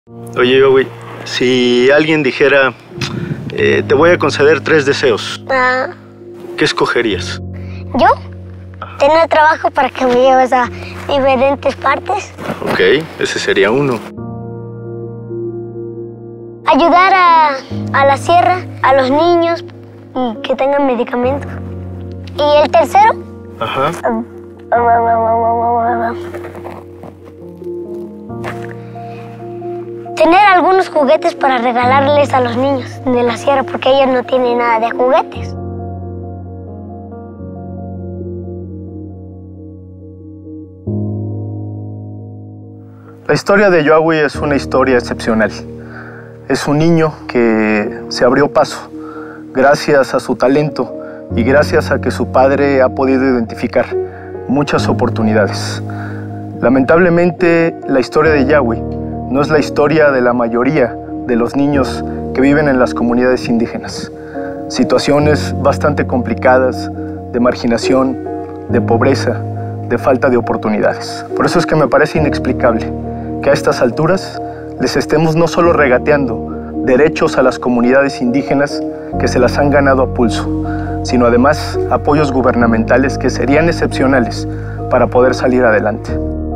Oye, Yowie, si alguien dijera, te voy a conceder 3 deseos, ¿qué escogerías? ¿Yo? Tener trabajo para que me lleves a diferentes partes. Ok, ese sería uno. Ayudar a la sierra, a los niños y que tengan medicamentos. ¿Y el tercero? Ajá. Tener algunos juguetes para regalarles a los niños de la sierra, porque ellos no tienen nada de juguetes. La historia de Yowie es una historia excepcional. Es un niño que se abrió paso gracias a su talento y gracias a que su padre ha podido identificar muchas oportunidades. Lamentablemente, la historia de Yowie no es la historia de la mayoría de los niños que viven en las comunidades indígenas. Situaciones bastante complicadas de marginación, de pobreza, de falta de oportunidades. Por eso es que me parece inexplicable que a estas alturas les estemos no solo regateando derechos a las comunidades indígenas que se las han ganado a pulso, sino además apoyos gubernamentales que serían excepcionales para poder salir adelante.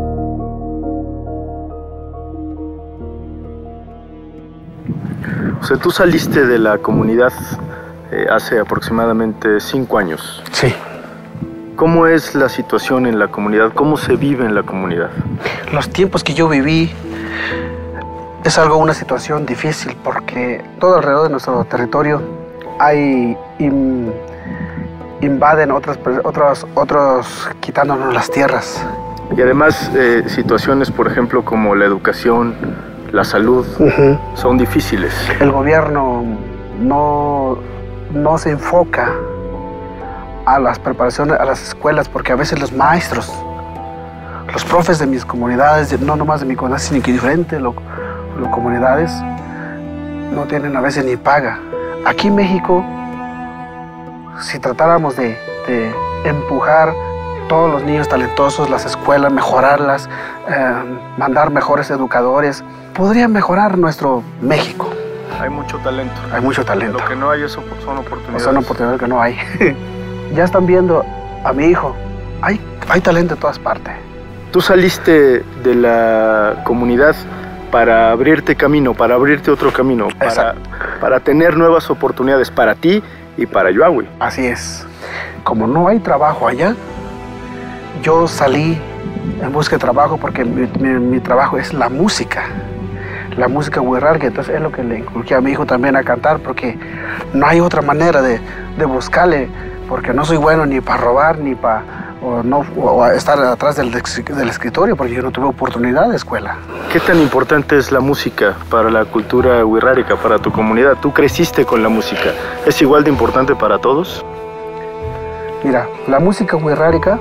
O sea, tú saliste de la comunidad hace aproximadamente 5 años. Sí. ¿Cómo es la situación en la comunidad? ¿Cómo se vive en la comunidad? Los tiempos que yo viví es una situación difícil porque todo alrededor de nuestro territorio hay invaden otros quitándonos las tierras. Y además situaciones, por ejemplo, como la educación, la salud, son difíciles. El gobierno no se enfoca a las preparaciones, a las escuelas, porque a veces los maestros, los profes de mis comunidades, no nomás de mi comunidad, sino que diferentes comunidades, no tienen a veces ni paga. Aquí en México, si tratáramos de empujar todos los niños talentosos, las escuelas, mejorarlas, mandar mejores educadores, podría mejorar nuestro México. Hay mucho talento. Hay mucho talento. Lo que no hay son oportunidades. Son oportunidades que no hay. Ya están viendo a mi hijo. Hay talento en todas partes. Tú saliste de la comunidad para abrirte camino, para abrirte otro camino, para tener nuevas oportunidades para ti y para Yowie. Así es. Como no hay trabajo allá, yo salí en busca de trabajo porque mi trabajo es la música wixárika, entonces es lo que le inculqué a mi hijo también a cantar, porque no hay otra manera de buscarle, porque no soy bueno ni para robar, ni para estar atrás del escritorio, porque yo no tuve oportunidad de escuela. ¿Qué tan importante es la música para la cultura wixárika, para tu comunidad? Tú creciste con la música. ¿Es igual de importante para todos? Mira, la música wixárika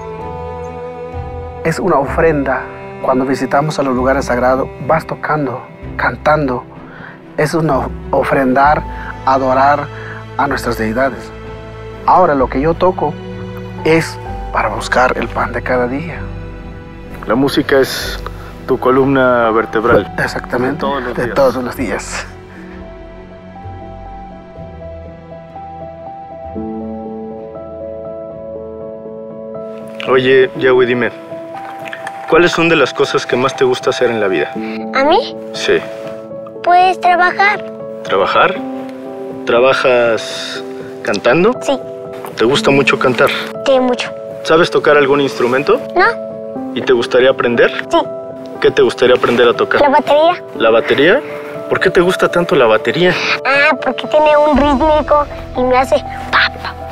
es una ofrenda. Cuando visitamos a los lugares sagrados, vas tocando, cantando. Es una ofrendar, adorar a nuestras deidades. Ahora lo que yo toco es para buscar el pan de cada día. La música es tu columna vertebral. Exactamente, de todos los días. Oye, Yowie, dime, ¿cuáles son de las cosas que más te gusta hacer en la vida? ¿A mí? Sí. Pues trabajar. ¿Trabajar? ¿Trabajas cantando? Sí. ¿Te gusta mucho cantar? Sí, mucho. ¿Sabes tocar algún instrumento? ¿No? ¿Y te gustaría aprender? Sí. ¿Qué te gustaría aprender a tocar? La batería. ¿La batería? ¿Por qué te gusta tanto la batería? Ah, porque tiene un rítmico y me hace pa.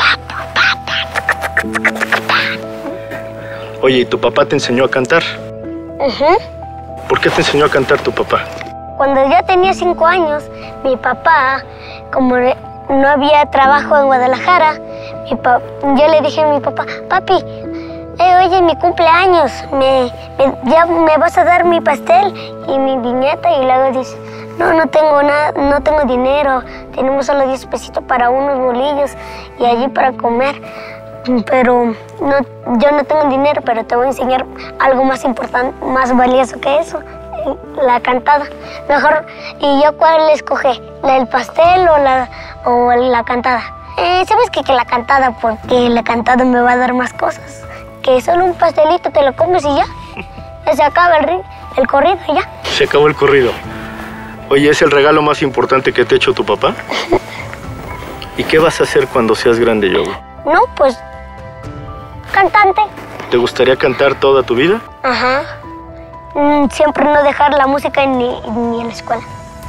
Oye, ¿y tu papá te enseñó a cantar? ¿Por qué te enseñó a cantar tu papá? Cuando yo tenía 5 años, mi papá, como no había trabajo en Guadalajara, yo le dije a mi papá, papi, oye, mi cumpleaños, ya me vas a dar mi pastel y mi piñata, y luego dice, no tengo nada, no tengo dinero, tenemos solo 10 pesitos para unos bolillos y allí para comer, pero yo no tengo dinero, pero te voy a enseñar algo más importante, más valioso que eso, la cantada. Mejor, ¿y yo cuál escogí? ¿La del pastel o la cantada? ¿Sabes que la cantada? Porque la cantada me va a dar más cosas. Que solo un pastelito te lo comes y ya. Se acaba el corrido y ya. Se acabó el corrido. Oye, ¿es el regalo más importante que te ha hecho tu papá? ¿Y qué vas a hacer cuando seas grande, Yowie? No, pues, cantante. ¿Te gustaría cantar toda tu vida? Ajá. Siempre no dejar la música ni en la escuela.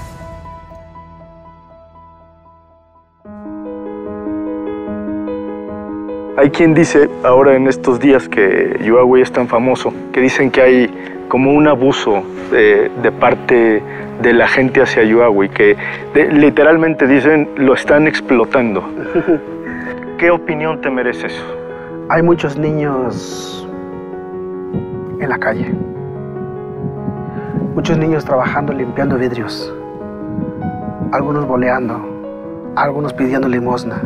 Hay quien dice, ahora en estos días que Yowie es tan famoso, que dicen que hay como un abuso de parte de la gente hacia Yowie, que literalmente dicen, lo están explotando. ¿Qué opinión te merece eso? Hay muchos niños en la calle. Muchos niños trabajando, limpiando vidrios. Algunos boleando, algunos pidiendo limosna.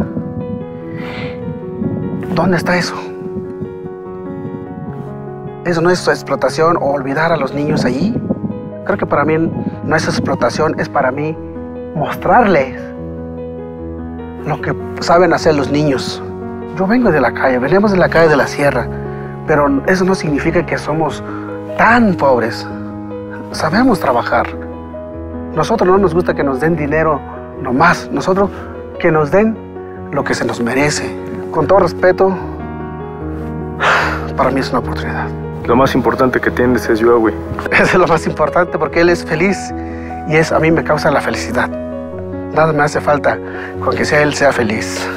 ¿Dónde está eso? ¿Eso no es explotación o olvidar a los niños allí? Creo que para mí no es explotación, es para mí mostrarles lo que saben hacer los niños. Yo vengo de la calle, venimos de la calle de la sierra, pero eso no significa que somos tan pobres. Sabemos trabajar. Nosotros no nos gusta que nos den dinero nomás, nosotros que nos den lo que se nos merece. Con todo respeto, para mí es una oportunidad. Lo más importante que tienes es Yowie. Eso es lo más importante porque él es feliz y eso a mí me causa la felicidad. Nada me hace falta con que él sea feliz.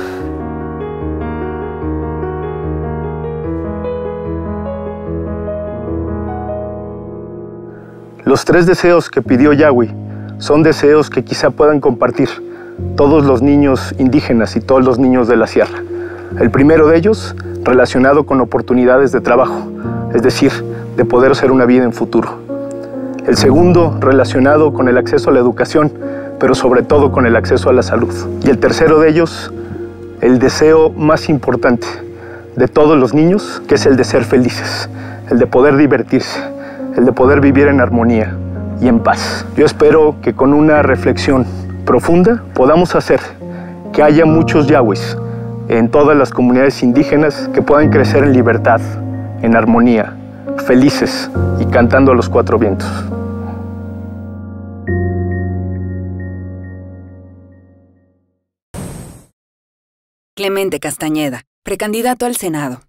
Los 3 deseos que pidió Yowie son deseos que quizá puedan compartir todos los niños indígenas y todos los niños de la sierra. El primero de ellos relacionado con oportunidades de trabajo, es decir, de poder hacer una vida en futuro. El segundo relacionado con el acceso a la educación, pero sobre todo con el acceso a la salud. Y el tercero de ellos, el deseo más importante de todos los niños, que es el de ser felices, el de poder divertirse, el de poder vivir en armonía y en paz. Yo espero que con una reflexión profunda podamos hacer que haya muchos Yowies en todas las comunidades indígenas que puedan crecer en libertad, en armonía, felices y cantando a los 4 vientos. Clemente Castañeda, precandidato al Senado.